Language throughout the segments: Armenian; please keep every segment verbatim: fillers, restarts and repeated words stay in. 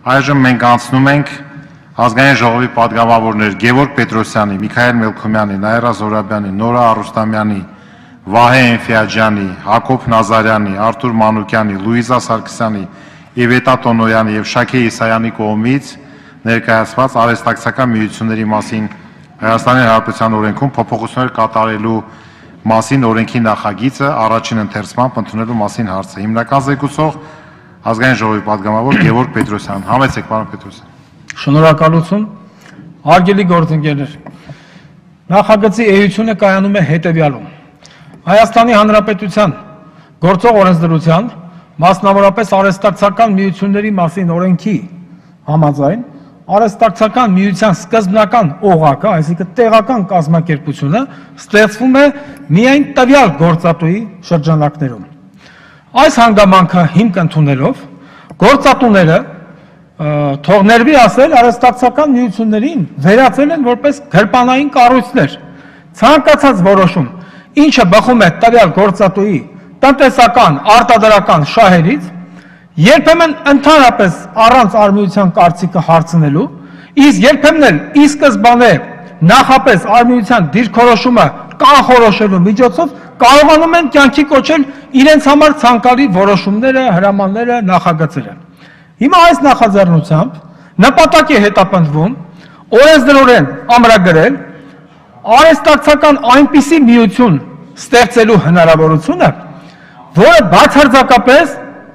Այժմ մենք անցնում ենք ազգային ժողովի պատգամավորներ Գևորգ Պետրոսյանի, Միքայել Մելքումյանի, Նաիրա Զորաբյանի, Նորա Արուստամյանի, Վահե Էնֆիաջյանի, Հակոբ Նազարյանի, Արթուր Մանուկյանի, Լուիզա Սարգսյանի, Իվետա Տոնոյանի եւ Շաքե Իսայանի կողմից ներկայացված արհեստակցական միությունների մասին Հայաստանի Հանրապետության օրենքում փոփոխություններ կատարելու մասին օրենքի նախագիծը առաջին ընթերցմամբ ընդունելու մասին հարցը։ Հիմնական զեկուցող ազգային ժողովի պատգամավոր Գևորգ Պետրոսյան։ Համեցեք, պարոն Պետրոսյան։ Շնորհակալություն, հարգելի գործընկերներ։ Նախագծի էությունը կայանում է հետևյալում. Հայաստանի Հանրապետության գործող օրենսդրության, մասնավորապես արհեստակցական միությունների մասին օրենքի համաձայն, արհեստակցական միության սկզբնական օղակը, այսինքն տեղական կազմակերպությունը, ստեղծվում է միայն տվյալ գործատուի շրջանակներում։ Այս հանգամանքը հիմք ընդունելով, գործատուները թող ներվի ասել արհեստակցական միություններին վերածել են որպես գրպանային կառույցներ։ Ցանկացած որոշում, ինչը բխում է տվյալ գործատուի տնտեսական, արտադրական շահերից, երբեմն ընդհանրապես առանց արմիության կարծիքը հարցնելու, իսկ երբեմն էլ ի սկզբանե նախապես արմիության դիրքորոշումը կանխորոշելու միջոցով կարողանում են կյանքի կոչել իրենց համար ցանկալի որոշումները, հրամանները, նախագծերը։ Հիմա այս նախաձեռնությամբ նպատակ է հետապնդվում օրենսդրորեն ամրագրել արհեստակցական այնպիսի միություն ստեղծելու հնարավորությունը, որը բացարձակապես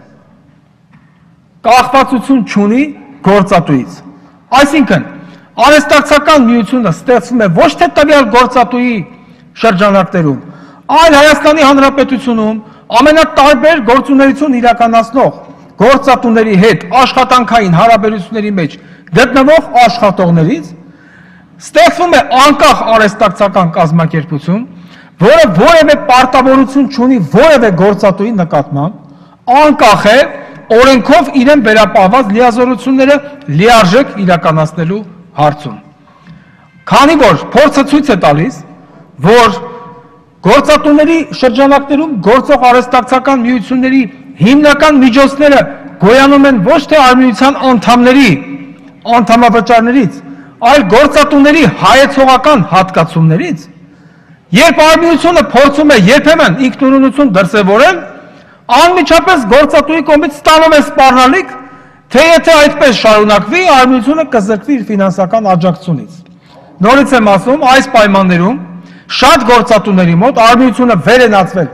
կախվածություն չունի գործատուից։ Այսինքն, արհեստակցական միությունը ստեղծվում է ոչ թե տվյալ գործատուի շրջանակներում, այլ Հայաստանի Հանրապետությունում ամենատարբեր գործունեություն իրականացնող գործատուների հետ աշխատանքային հարաբերությունների մեջ գտնվող աշխատողներից ստեղծվում է անկախ արհեստակցական կազմակերպություն, որը որևէ պարտավորություն չունի որևէ գործատուի նկատմամբ, անկախ է օրենքով իրեն վերապահված լիազորությունները լիարժեք իրականացնելու հարցում։ Քանի որ փորձը ցույց է տալիս, որ գործատուների շրջանակներում գործող արհեստակցական միությունների հիմնական միջոցները գոյանում են ոչ թե արմիության անդամների անդամավճարներից, այլ գործատուների հայեցողական հատկացումներից, երբ արմիությունը փորձում է երբեմն ինքնուրույնություն դրսևորել, անմիջապես գործատուի կողմից ստանում է սպառնալիք, թե եթե այդպես շարունակվի, արմիությունը կզրկվի իր ֆինանսական աջակցությունից։ Նորից եմ ասում, այս պայմաններում շատ գործատուների մոտ արմիությունը վերենացվել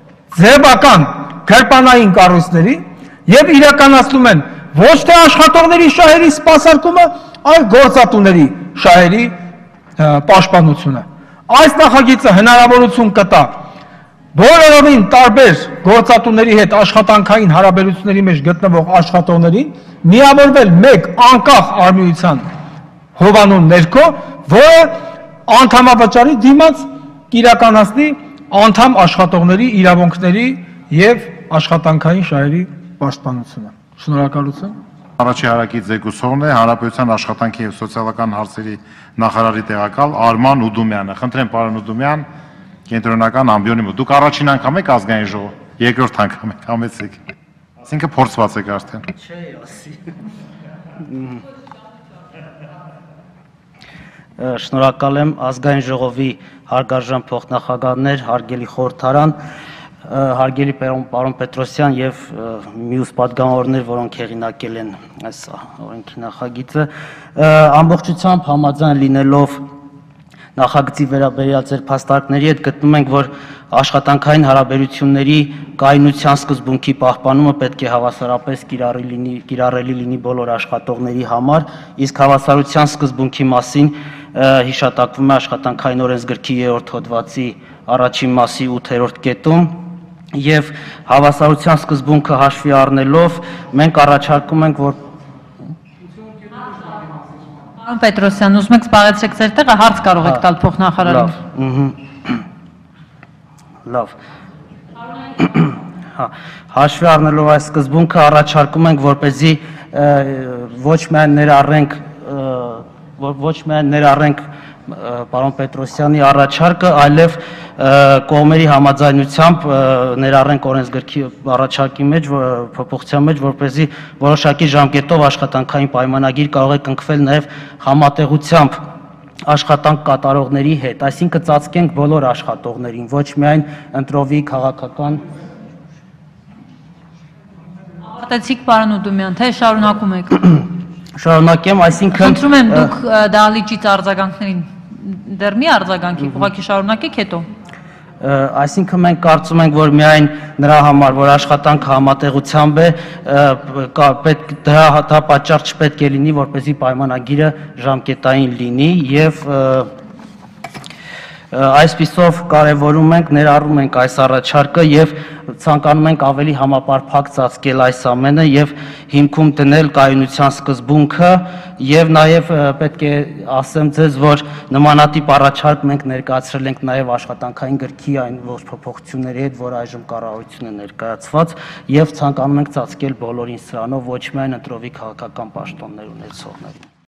ձևական գրպանային կառույցների եւ իրականացնում են ոչ թե աշխատողների շահերի սպասարկումը, այլ գործատուների շահերի պաշտպանությունը։ Այս նախագիծը հնարավորություն կտա բոլորովին տարբեր գործատուների հետ աշխատանքային հարաբերությունների մեջ գտնվող աշխատողներին միավորվել մեկ անկախ արմիության հովանու ներքո, որը անդամավճարի դիմաց կիրականացնի անդամ աշխատողների իրավունքների եւ աշխատանքային շահերի պաշտպանությունը։ Շնորհակալություն։ Առաջի հարակից զեկուցողն է Հանրապետության աշխատանքի եւ սոցիալական հարցերի նախարարի տեղակալ Արման Ուդումյանը։ Խնդրեմ, պարոն Ուդումյան, կենտրոնական ամբիոնի մոտ։ Դուք առաջին անգամ եք ազգային ժողով, երկրորդ անգամ եք, համեցեք։ Այսինքն փորձված եք արդեն։ Չէ, ասի։ Շնորհակալ եմ ազգային ժողովի հարգարժան փոխնախագահներ, հարգելի խորհրդարան, հարգելի պարոն Պետրոսյան եւ մյուս պատգամավորներ, որոնք հեղինակել են այս օրենքի նախագիծը, ամբողջությամբ համաձայն լինելով նախագծի վերաբերյալ ձեր փաստարկների հետ գտնում ենք, որ աշխատանքային հարաբերությունների կայունության սկզբունքի պահպանումը պետք է հավասարապես կիրառելի լինի բոլոր աշխատողների համար, իսկ հավասարության սկզբունքի մասին հիշատակվում է աշխատանքային օրենսգրքի երրորդ հոդվածի առաջին մասի ութերորդ կետում, եւ հավասարության սկզբունքը հաշվի առնելով մենք առաջարկում ենք, որ Պարոն Պետրոսյան, ուզում եք զբաղեցրեք ձեր տեղը, հարց կարող եք տալ փոխնախարարին։ Լավ։ Հաշվի առնելով այս սկզբունքը առաջարկում ենք, որպեսզի ոչ միայն ներառենք ոչ միայն ներառենք պարոն Պետրոսյանի առաջարկը, այլև կողմերի համաձայնությամբ ներառենք օրենսգրքի առաջարկի մեջ, փոփոխության մեջ, որպեսզի որոշակի ժամկետով աշխատանքային պայմանագիր կարող է կնքվել նաև համատեղությամբ աշխատանք կատարողների հետ, այսինքն ծածկենք բոլոր աշխատողներին, ոչ միայն ընտրովի քաղաքական։ Ավարտեցիք պարոն Ուդումյան, թե շարունակում եք։ Շարունակեմ, այսինքն Խնդրում եմ դուք դահլիճից արձագանքներին դեռ մի արձագանքի, ուղղակի շարունակեք հետո։ Այսինքն մենք կարծում ենք, որ միայն նրա համար, որ աշխատանքը համատեղությամբ է, դա պատճառ չպետք է լինի, որպեսզի պայմանագիրը ժամկետային լինի եւ այսպիսով կարևորում ենք, ներառում ենք այս առաջարկը եւ ցանկանում ենք ավելի համապարփակ ծածկել այս ամենը եւ հիմքում դնել կայունության սկզբունքը եւ նաեւ պետք է ասեմ ձեզ, որ նմանատիպ առաջարկ մենք ներկայացրել ենք նաեւ աշխատանքային գրքի այն ողջ փոփոխությունների հետ, որ այժմ կառավարություն է ներկայացված եւ ցանկանում ենք ծածկել բոլորին սրանով, ոչ միայն ընտրովի քաղաքական պաշտոններ ունեցողներին։